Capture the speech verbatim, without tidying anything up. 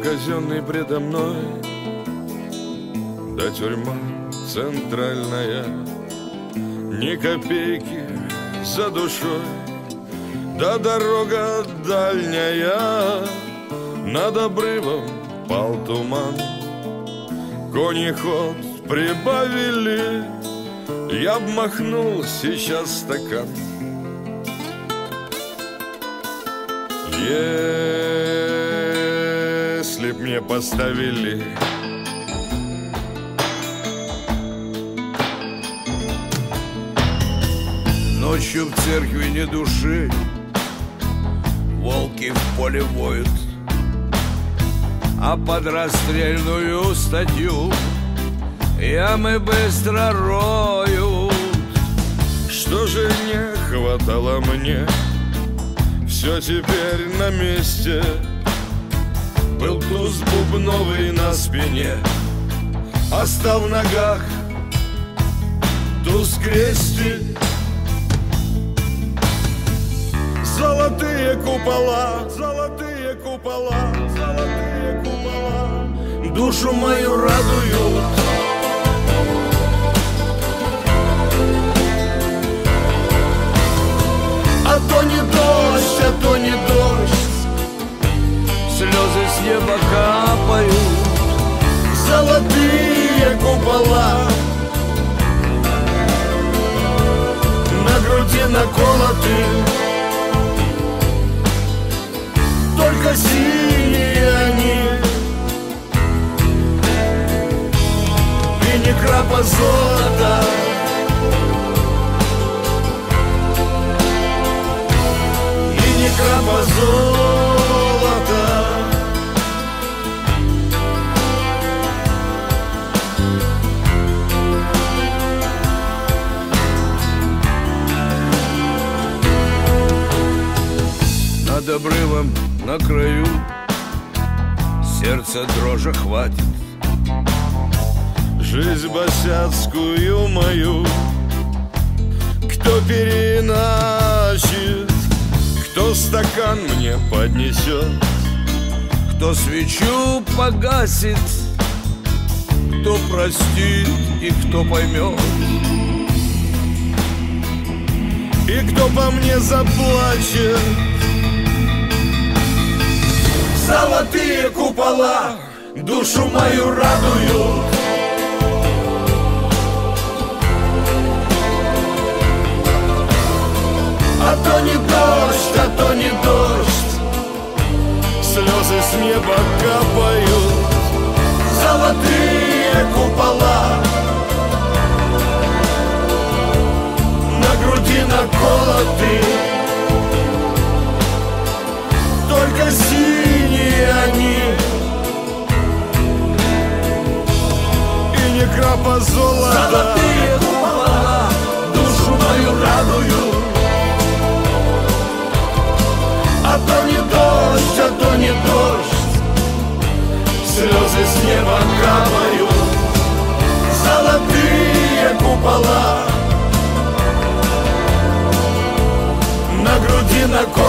казенный предо мной, да тюрьма центральная, ни копейки за душой, да дорога дальняя. Над обрывом пал туман, кони ход прибавили, я б махнул сейчас стакан. Если б мне поставили ночью в церкви ни души, волки в поле воют, а под расстрельную статью ямы быстро роют. Что же не хватало мне, все теперь на месте. Был туз бубновый на спине, остав в ногах туз крестик. Золотые купола, золотые купола, золотые купола душу мою радуют. А то не дождь, а то не дождь, слезы с неба капают. Золотые купола на груди наколоты, только синие они, и ни крапа золота. И ни крапа золота. Над обрывом на краю сердце дрожи хватит. Жизнь босяцкую мою кто переначит, кто стакан мне поднесет, кто свечу погасит, кто простит и кто поймет, и кто по мне заплачет. Золотые купола душу мою радуют. А то не дождь, а то не дождь, слезы с неба капают. Золотые купола на груди наколоты, только синие они, и ни крапа золота. Золотые купола душу мою радуют. А то не дождь, а то не дождь, слезы с неба капают. Золотые купола на груди наколоты,